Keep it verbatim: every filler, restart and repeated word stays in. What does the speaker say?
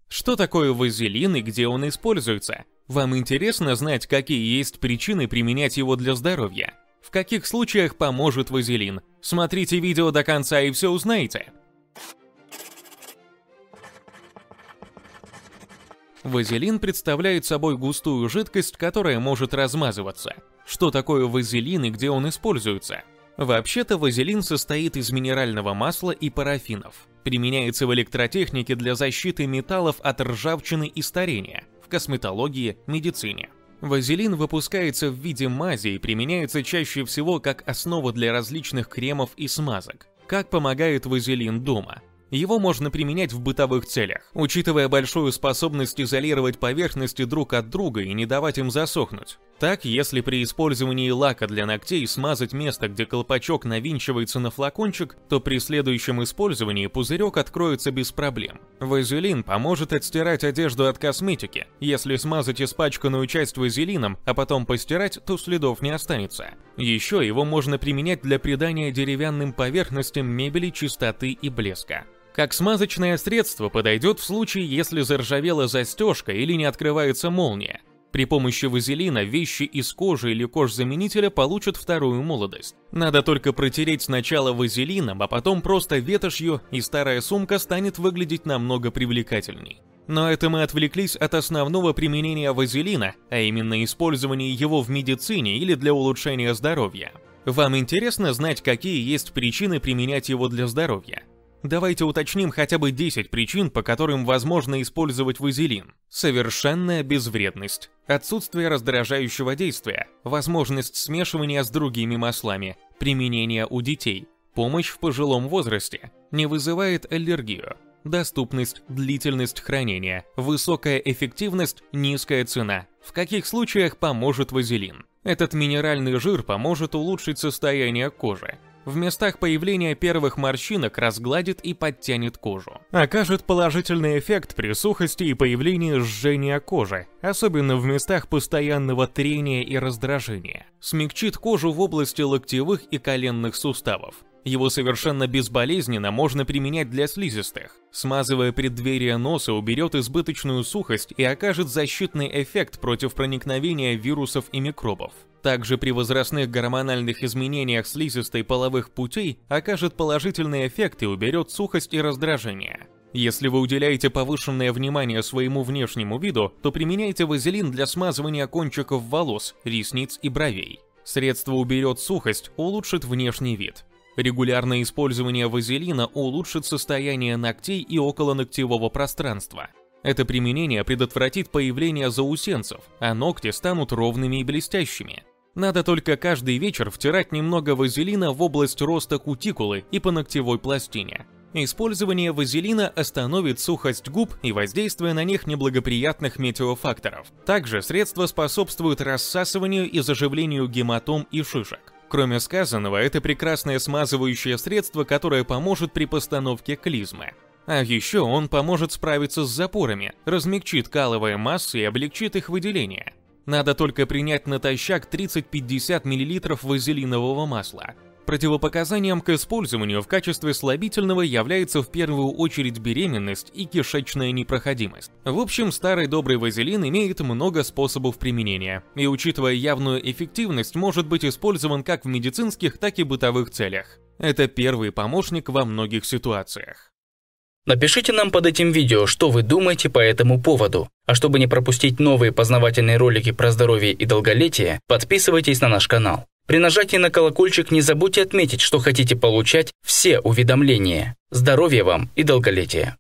Что такое вазелин и где он используется? Вам интересно знать, какие есть причины применять его для здоровья? В каких случаях поможет вазелин? Смотрите видео до конца и все узнаете. Вазелин представляет собой густую жидкость, которая может размазываться. Что такое вазелин и где он используется? Вообще-то вазелин состоит из минерального масла и парафинов. Применяется в электротехнике для защиты металлов от ржавчины и старения, в косметологии, медицине. Вазелин выпускается в виде мази и применяется чаще всего как основа для различных кремов и смазок. Как помогает вазелин дома? Его можно применять в бытовых целях, учитывая большую способность изолировать поверхности друг от друга и не давать им засохнуть. Так, если при использовании лака для ногтей смазать место, где колпачок навинчивается на флакончик, то при следующем использовании пузырек откроется без проблем. Вазелин поможет отстирать одежду от косметики. Если смазать испачканную часть вазелином, а потом постирать, то следов не останется. Еще его можно применять для придания деревянным поверхностям мебели чистоты и блеска. Как смазочное средство подойдет в случае, если заржавела застежка или не открывается молния. При помощи вазелина вещи из кожи или кожзаменителя получат вторую молодость. Надо только протереть сначала вазелином, а потом просто ветошью, и старая сумка станет выглядеть намного привлекательней. Но это мы отвлеклись от основного применения вазелина, а именно использования его в медицине или для улучшения здоровья. Вам интересно знать, какие есть причины применять его для здоровья? Давайте уточним хотя бы десять причин, по которым возможно использовать вазелин. Совершенная безвредность, отсутствие раздражающего действия, возможность смешивания с другими маслами, применение у детей, помощь в пожилом возрасте, не вызывает аллергию, доступность, длительность хранения, высокая эффективность, низкая цена. В каких случаях поможет вазелин? Этот минеральный жир поможет улучшить состояние кожи. В местах появления первых морщинок разгладит и подтянет кожу. Окажет положительный эффект при сухости и появлении жжения кожи, особенно в местах постоянного трения и раздражения. Смягчит кожу в области локтевых и коленных суставов. Его совершенно безболезненно можно применять для слизистых. Смазывая преддверие носа, уберет избыточную сухость и окажет защитный эффект против проникновения вирусов и микробов. Также при возрастных гормональных изменениях слизистой половых путей окажет положительный эффект и уберет сухость и раздражение. Если вы уделяете повышенное внимание своему внешнему виду, то применяйте вазелин для смазывания кончиков волос, ресниц и бровей. Средство уберет сухость, улучшит внешний вид. Регулярное использование вазелина улучшит состояние ногтей и околоногтевого пространства. Это применение предотвратит появление заусенцев, а ногти станут ровными и блестящими. Надо только каждый вечер втирать немного вазелина в область роста кутикулы и по ногтевой пластине. Использование вазелина остановит сухость губ и воздействие на них неблагоприятных метеофакторов. Также средство способствует рассасыванию и заживлению гематом и шишек. Кроме сказанного, это прекрасное смазывающее средство, которое поможет при постановке клизмы. А еще он поможет справиться с запорами, размягчит каловые массы и облегчит их выделение. Надо только принять натощак тридцать-пятьдесят миллилитров вазелинового масла. Противопоказанием к использованию в качестве слабительного является в первую очередь беременность и кишечная непроходимость. В общем, старый добрый вазелин имеет много способов применения, и учитывая явную эффективность, может быть использован как в медицинских, так и бытовых целях. Это первый помощник во многих ситуациях. Напишите нам под этим видео, что вы думаете по этому поводу. А чтобы не пропустить новые познавательные ролики про здоровье и долголетие, подписывайтесь на наш канал. При нажатии на колокольчик не забудьте отметить, что хотите получать все уведомления. Здоровья вам и долголетия!